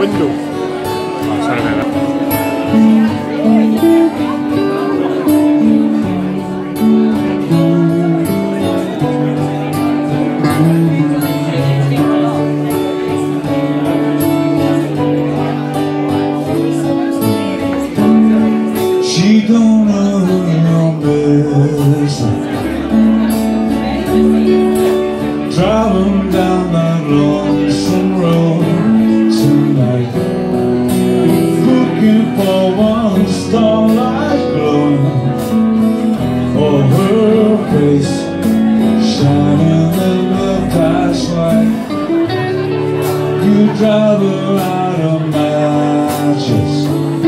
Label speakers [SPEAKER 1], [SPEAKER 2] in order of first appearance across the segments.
[SPEAKER 1] window. Oh, sorry about that.
[SPEAKER 2] She don't know your business. Driving down that lonesome road tonight, looking for one starlight glow, or her face shining in the flashlight. You drive her out of matches.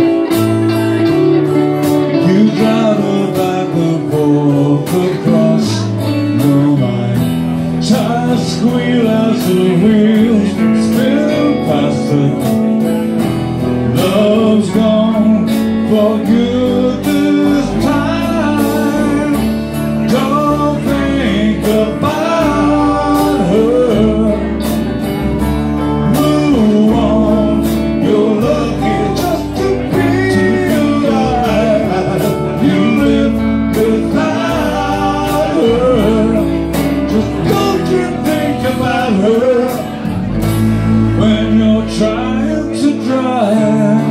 [SPEAKER 2] You drive her back and forth across the line. Tires squeal as the wheels spin past her. Love's gone for good this time. Don't think about her. Move on, you're lucky just to be alive. You live without her. Just don't you think about her when you're trying to drive.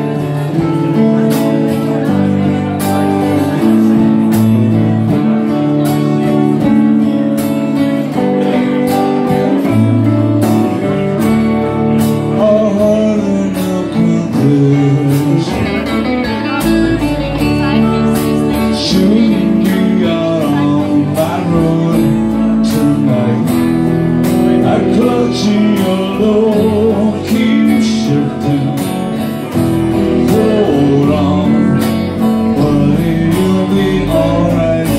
[SPEAKER 2] Shooting you out on my road tonight. I clutch in your low, keep shifting. Hold on, buddy, you'll be alright.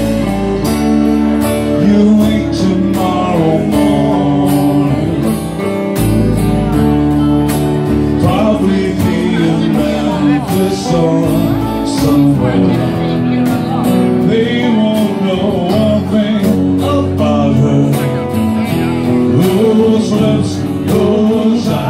[SPEAKER 2] You wake tomorrow morning, probably be in Memphis or somewhere. They won't know one thing about her. Those lips, those eyes.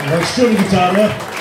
[SPEAKER 2] Stuart guitar there.